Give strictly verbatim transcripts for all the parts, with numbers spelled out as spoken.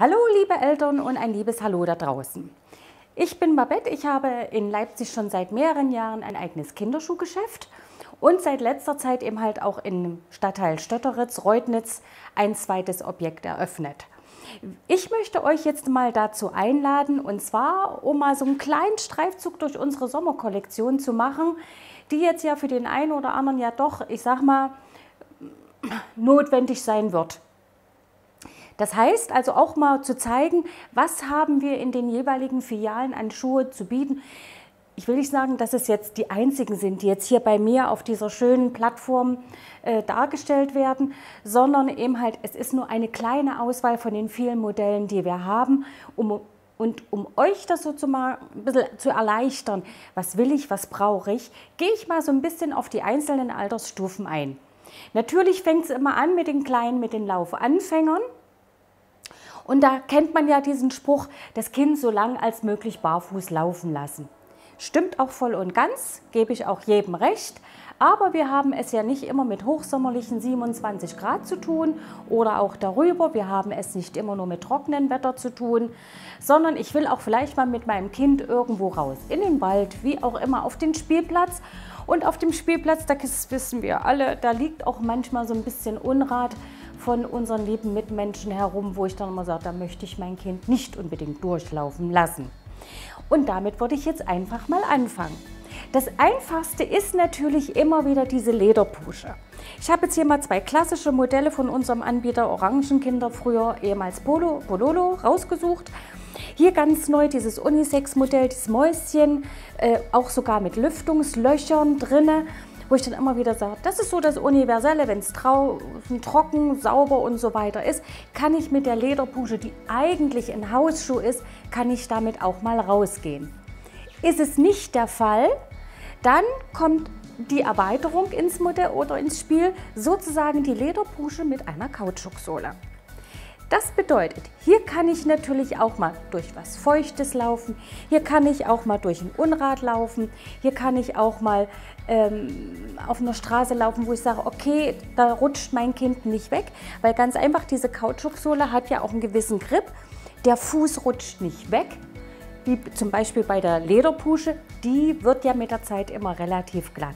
Hallo liebe Eltern und ein liebes Hallo da draußen. Ich bin Babette, ich habe in Leipzig schon seit mehreren Jahren ein eigenes Kinderschuhgeschäft und seit letzter Zeit eben halt auch im Stadtteil Stötteritz, Reutnitz ein zweites Objekt eröffnet. Ich möchte euch jetzt mal dazu einladen, und zwar, um mal so einen kleinen Streifzug durch unsere Sommerkollektion zu machen, die jetzt ja für den einen oder anderen ja doch, ich sag mal, notwendig sein wird. Das heißt also auch mal zu zeigen, was haben wir in den jeweiligen Filialen an Schuhe zu bieten. Ich will nicht sagen, dass es jetzt die einzigen sind, die jetzt hier bei mir auf dieser schönen Plattform äh, dargestellt werden, sondern eben halt, es ist nur eine kleine Auswahl von den vielen Modellen, die wir haben, um, und um euch das so zu mal ein bisschen zu erleichtern, was will ich, was brauche ich, gehe ich mal so ein bisschen auf die einzelnen Altersstufen ein. Natürlich fängt es immer an mit den Kleinen, mit den Laufanfängern. Und da kennt man ja diesen Spruch, das Kind so lang als möglich barfuß laufen lassen. Stimmt auch voll und ganz, gebe ich auch jedem recht. Aber wir haben es ja nicht immer mit hochsommerlichen siebenundzwanzig Grad zu tun oder auch darüber. Wir haben es nicht immer nur mit trockenem Wetter zu tun, sondern ich will auch vielleicht mal mit meinem Kind irgendwo raus, in den Wald, wie auch immer, auf den Spielplatz. Und auf dem Spielplatz, das wissen wir alle, da liegt auch manchmal so ein bisschen Unrat von unseren lieben Mitmenschen herum, wo ich dann immer sage, da möchte ich mein Kind nicht unbedingt durchlaufen lassen. Und damit würde ich jetzt einfach mal anfangen. Das Einfachste ist natürlich immer wieder diese Lederpusche. Ich habe jetzt hier mal zwei klassische Modelle von unserem Anbieter Orangenkinder, früher ehemals Polo, Pololo, rausgesucht. Hier ganz neu dieses Unisex-Modell, dieses Mäuschen, äh, auch sogar mit Lüftungslöchern drinne, wo ich dann immer wieder sage, das ist so das Universelle, wenn es draußen trocken, sauber und so weiter ist, kann ich mit der Lederpusche, die eigentlich ein Hausschuh ist, kann ich damit auch mal rausgehen. Ist es nicht der Fall, dann kommt die Erweiterung ins Modell oder ins Spiel, sozusagen die Lederpusche mit einer Kautschuksohle. Das bedeutet, hier kann ich natürlich auch mal durch was Feuchtes laufen, hier kann ich auch mal durch ein Unrat laufen, hier kann ich auch mal ähm, auf einer Straße laufen, wo ich sage, okay, da rutscht mein Kind nicht weg, weil ganz einfach diese Kautschuksohle hat ja auch einen gewissen Grip, der Fuß rutscht nicht weg, wie zum Beispiel bei der Lederpusche, die wird ja mit der Zeit immer relativ glatt.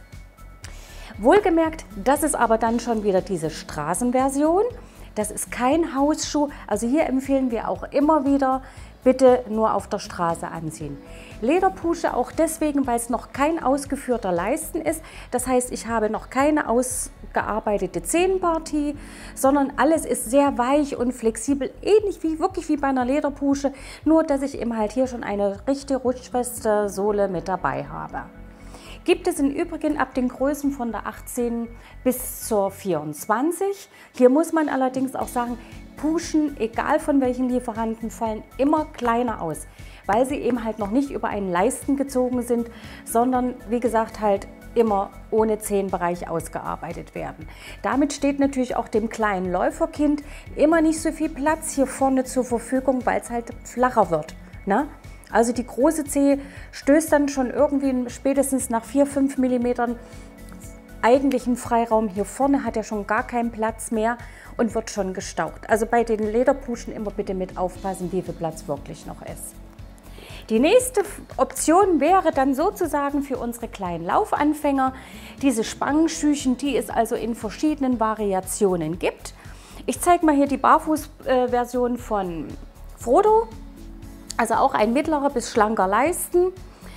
Wohlgemerkt, das ist aber dann schon wieder diese Straßenversion. Das ist kein Hausschuh, also hier empfehlen wir auch immer wieder, bitte nur auf der Straße anziehen. Lederpusche auch deswegen, weil es noch kein ausgeführter Leisten ist. Das heißt, ich habe noch keine ausgearbeitete Zehenpartie, sondern alles ist sehr weich und flexibel, ähnlich wie wirklich wie bei einer Lederpusche, nur dass ich eben halt hier schon eine richtige rutschfeste Sohle mit dabei habe. Gibt es im Übrigen ab den Größen von der achtzehn bis zur vierundzwanzig. Hier muss man allerdings auch sagen, Puschen, egal von welchen Lieferanten, fallen immer kleiner aus, weil sie eben halt noch nicht über einen Leisten gezogen sind, sondern wie gesagt halt immer ohne Zehenbereich ausgearbeitet werden. Damit steht natürlich auch dem kleinen Läuferkind immer nicht so viel Platz hier vorne zur Verfügung, weil es halt flacher wird, ne? Also die große Zehe stößt dann schon irgendwie spätestens nach vier, fünf Millimetern eigentlichen Freiraum. Hier vorne hat er schon gar keinen Platz mehr und wird schon gestaucht. Also bei den Lederpuschen immer bitte mit aufpassen, wie viel Platz wirklich noch ist. Die nächste Option wäre dann sozusagen für unsere kleinen Laufanfänger diese Spangenschüchen, die es also in verschiedenen Variationen gibt. Ich zeige mal hier die Barfuß-Version von Frodo. Also auch ein mittlerer bis schlanker Leisten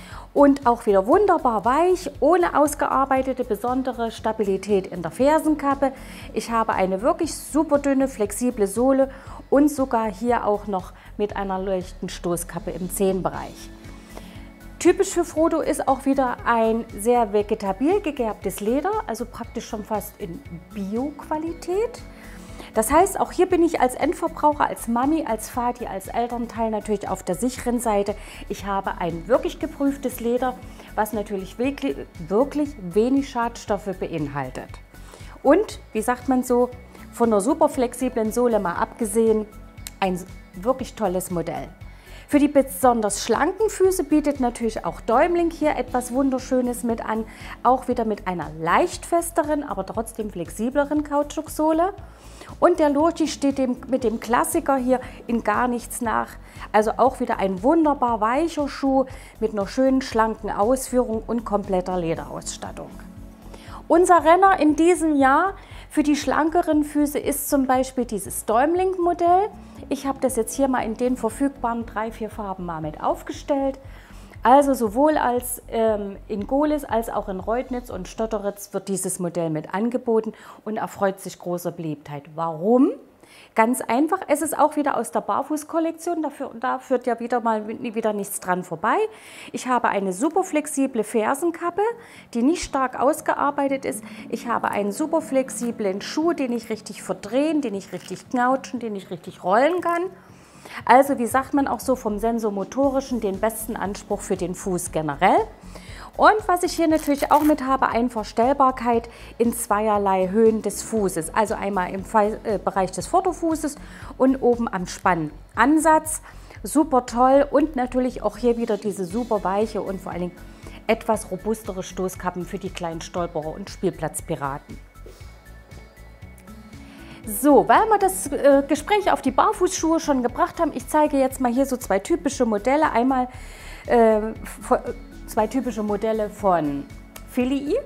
und auch wieder wunderbar weich, ohne ausgearbeitete besondere Stabilität in der Fersenkappe. Ich habe eine wirklich super dünne, flexible Sohle und sogar hier auch noch mit einer leichten Stoßkappe im Zehenbereich. Typisch für Frodo ist auch wieder ein sehr vegetabil gegerbtes Leder, also praktisch schon fast in Bio-Qualität. Das heißt, auch hier bin ich als Endverbraucher, als Mami, als Vati, als Elternteil natürlich auf der sicheren Seite. Ich habe ein wirklich geprüftes Leder, was natürlich wirklich, wirklich wenig Schadstoffe beinhaltet. Und, wie sagt man so, von einer super flexiblen Sohle mal abgesehen, ein wirklich tolles Modell. Für die besonders schlanken Füße bietet natürlich auch Däumling hier etwas Wunderschönes mit an. Auch wieder mit einer leicht festeren, aber trotzdem flexibleren Kautschuksohle. Und der Lurchi steht dem, mit dem Klassiker hier in gar nichts nach. Also auch wieder ein wunderbar weicher Schuh mit einer schönen schlanken Ausführung und kompletter Lederausstattung. Unser Renner in diesem Jahr für die schlankeren Füße ist zum Beispiel dieses Däumling-Modell. Ich habe das jetzt hier mal in den verfügbaren drei, vier Farben mal mit aufgestellt. Also sowohl als ähm, in Gohlis als auch in Reutnitz und Stotteritz wird dieses Modell mit angeboten und erfreut sich großer Beliebtheit. Warum? Ganz einfach, es ist auch wieder aus der Barfuß-Kollektion, dafür, da führt ja wieder mal wieder nichts dran vorbei. Ich habe eine super flexible Fersenkappe, die nicht stark ausgearbeitet ist. Ich habe einen super flexiblen Schuh, den ich richtig verdrehen, den ich richtig knautschen, den ich richtig rollen kann. Also wie sagt man auch so vom Sensomotorischen, den besten Anspruch für den Fuß generell. Und was ich hier natürlich auch mit habe, eine Verstellbarkeit in zweierlei Höhen des Fußes. Also einmal im Bereich des Vorderfußes und oben am Spannansatz. Super toll und natürlich auch hier wieder diese super weiche und vor allen Dingen etwas robustere Stoßkappen für die kleinen Stolperer und Spielplatzpiraten. So, weil wir das äh, Gespräch auf die Barfußschuhe schon gebracht haben, ich zeige jetzt mal hier so zwei typische Modelle. Einmal äh, zwei typische Modelle von Filii.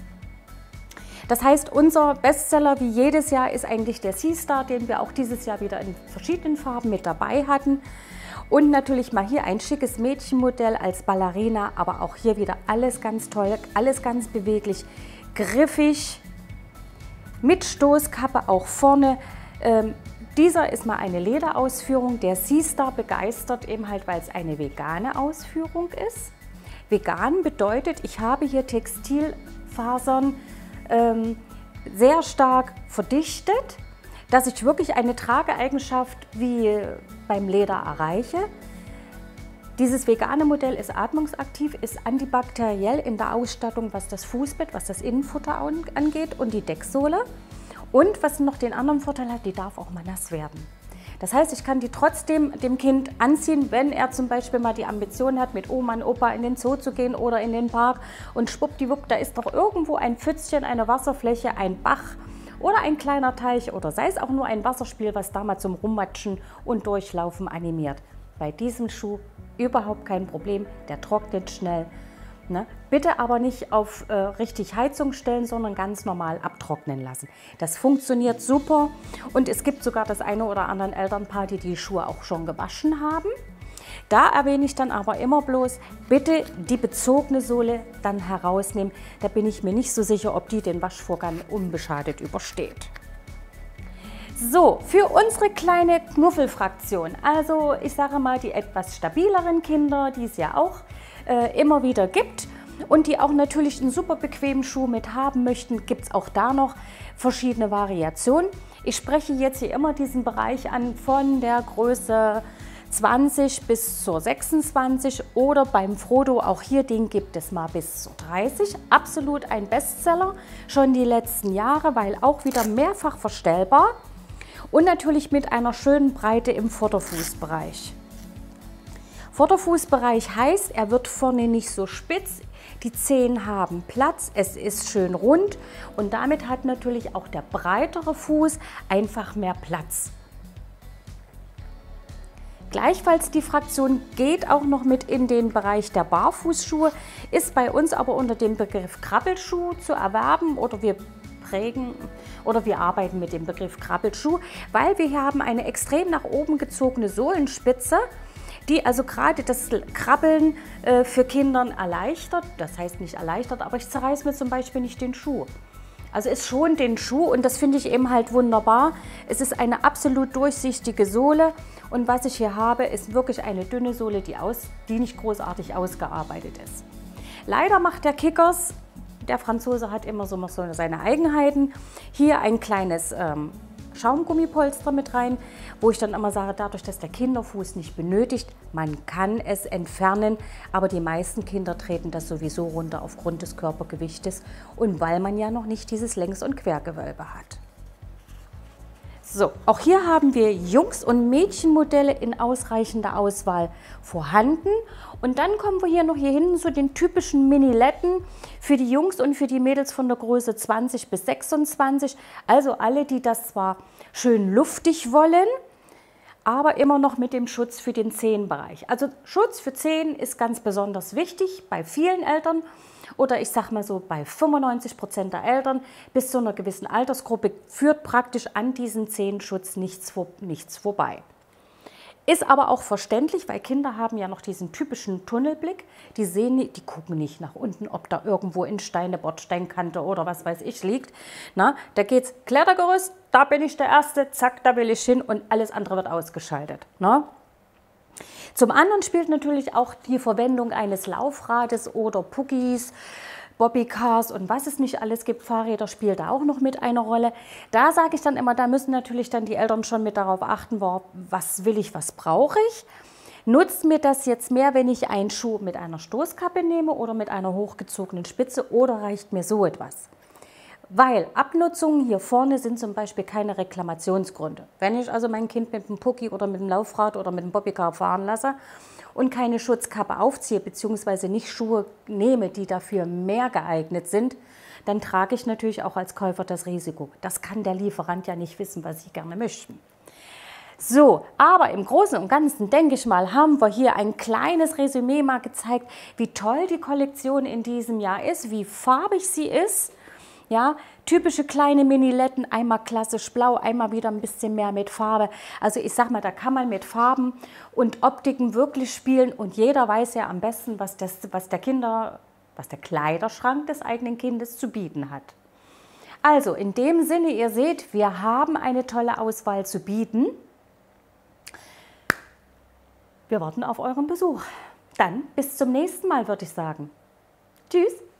Das heißt, unser Bestseller wie jedes Jahr ist eigentlich der Seastar, den wir auch dieses Jahr wieder in verschiedenen Farben mit dabei hatten. Und natürlich mal hier ein schickes Mädchenmodell als Ballerina, aber auch hier wieder alles ganz toll, alles ganz beweglich, griffig. Mit Stoßkappe auch vorne. Ähm, dieser ist mal eine Lederausführung. Der Seastar begeistert eben halt, weil es eine vegane Ausführung ist. Vegan bedeutet, ich habe hier Textilfasern ähm, sehr stark verdichtet, dass ich wirklich eine Trageeigenschaft wie beim Leder erreiche. Dieses vegane Modell ist atmungsaktiv, ist antibakteriell in der Ausstattung, was das Fußbett, was das Innenfutter angeht und die Decksohle. Und was noch den anderen Vorteil hat, die darf auch mal nass werden. Das heißt, ich kann die trotzdem dem Kind anziehen, wenn er zum Beispiel mal die Ambition hat, mit Oma und Opa in den Zoo zu gehen oder in den Park und schwuppdiwupp, da ist doch irgendwo ein Pfützchen, eine Wasserfläche, ein Bach oder ein kleiner Teich oder sei es auch nur ein Wasserspiel, was da mal zum Rummatschen und Durchlaufen animiert. Bei diesem Schuh überhaupt kein Problem, der trocknet schnell. Ne? Bitte aber nicht auf äh, richtig Heizung stellen, sondern ganz normal abtrocknen lassen. Das funktioniert super und es gibt sogar das eine oder andere Elternpaar, die die Schuhe auch schon gewaschen haben. Da erwähne ich dann aber immer bloß, bitte die bezogene Sohle dann herausnehmen. Da bin ich mir nicht so sicher, ob die den Waschvorgang unbeschadet übersteht. So, für unsere kleine Knuffelfraktion, also ich sage mal die etwas stabileren Kinder, die es ja auch äh, immer wieder gibt und die auch natürlich einen super bequemen Schuh mit haben möchten, gibt es auch da noch verschiedene Variationen. Ich spreche jetzt hier immer diesen Bereich an von der Größe zwanzig bis zur sechsundzwanzig oder beim Frodo, auch hier den gibt es mal bis zur dreißig. Absolut ein Bestseller, schon die letzten Jahre, weil auch wieder mehrfach verstellbar. Und natürlich mit einer schönen Breite im Vorderfußbereich. Vorderfußbereich heißt, er wird vorne nicht so spitz, die Zehen haben Platz, es ist schön rund und damit hat natürlich auch der breitere Fuß einfach mehr Platz. Gleichfalls die Fraktion geht auch noch mit in den Bereich der Barfußschuhe, ist bei uns aber unter dem Begriff Krabbelschuh zu erwerben oder wir prägen oder wir arbeiten mit dem Begriff Krabbelschuh, weil wir hier haben eine extrem nach oben gezogene Sohlenspitze, die also gerade das Krabbeln äh, für Kinder erleichtert. Das heißt nicht erleichtert, aber ich zerreiße mir zum Beispiel nicht den Schuh. Also es schont den Schuh und das finde ich eben halt wunderbar. Es ist eine absolut durchsichtige Sohle und was ich hier habe, ist wirklich eine dünne Sohle, die, aus, die nicht großartig ausgearbeitet ist. Leider macht der Kickers, der Franzose hat immer so noch so seine Eigenheiten, hier ein kleines ähm, Schaumgummipolster mit rein, wo ich dann immer sage, dadurch, dass der Kinderfuß nicht benötigt, man kann es entfernen, aber die meisten Kinder treten das sowieso runter aufgrund des Körpergewichtes und weil man ja noch nicht dieses Längs- und Quergewölbe hat. So, auch hier haben wir Jungs- und Mädchenmodelle in ausreichender Auswahl vorhanden. Und dann kommen wir hier noch hier hinten zu den typischen Miniletten für die Jungs und für die Mädels von der Größe zwanzig bis sechsundzwanzig. Also alle, die das zwar schön luftig wollen, aber immer noch mit dem Schutz für den Zehenbereich. Also Schutz für Zehen ist ganz besonders wichtig bei vielen Eltern oder ich sage mal so bei fünfundneunzig Prozent der Eltern bis zu einer gewissen Altersgruppe führt praktisch an diesem Zehenschutz nichts, nichts vorbei. Ist aber auch verständlich, weil Kinder haben ja noch diesen typischen Tunnelblick. Die sehen, die gucken nicht nach unten, ob da irgendwo in Steine, Bordsteinkante oder was weiß ich liegt. Na, da geht's Klettergerüst, da bin ich der Erste, zack, da will ich hin und alles andere wird ausgeschaltet. Na? Zum anderen spielt natürlich auch die Verwendung eines Laufrades oder Puggis, Bobbycars und was es nicht alles gibt, Fahrräder spielt da auch noch mit eine Rolle. Da sage ich dann immer, da müssen natürlich dann die Eltern schon mit darauf achten, was will ich, was brauche ich. Nutzt mir das jetzt mehr, wenn ich einen Schuh mit einer Stoßkappe nehme oder mit einer hochgezogenen Spitze oder reicht mir so etwas? Weil Abnutzungen hier vorne sind zum Beispiel keine Reklamationsgründe. Wenn ich also mein Kind mit einem Pucki oder mit einem Laufrad oder mit einem Bobbycar fahren lasse und keine Schutzkappe aufziehe bzw. nicht Schuhe nehme, die dafür mehr geeignet sind, dann trage ich natürlich auch als Käufer das Risiko. Das kann der Lieferant ja nicht wissen, was ich gerne möchte. So, aber im Großen und Ganzen, denke ich mal, haben wir hier ein kleines Resümee mal gezeigt, wie toll die Kollektion in diesem Jahr ist, wie farbig sie ist. Ja, typische kleine Miniletten, einmal klassisch blau, einmal wieder ein bisschen mehr mit Farbe. Also ich sag mal, da kann man mit Farben und Optiken wirklich spielen und jeder weiß ja am besten, was, das, was, der Kinder, was der Kleiderschrank des eigenen Kindes zu bieten hat. Also in dem Sinne, ihr seht, wir haben eine tolle Auswahl zu bieten. Wir warten auf euren Besuch. Dann bis zum nächsten Mal, würde ich sagen. Tschüss!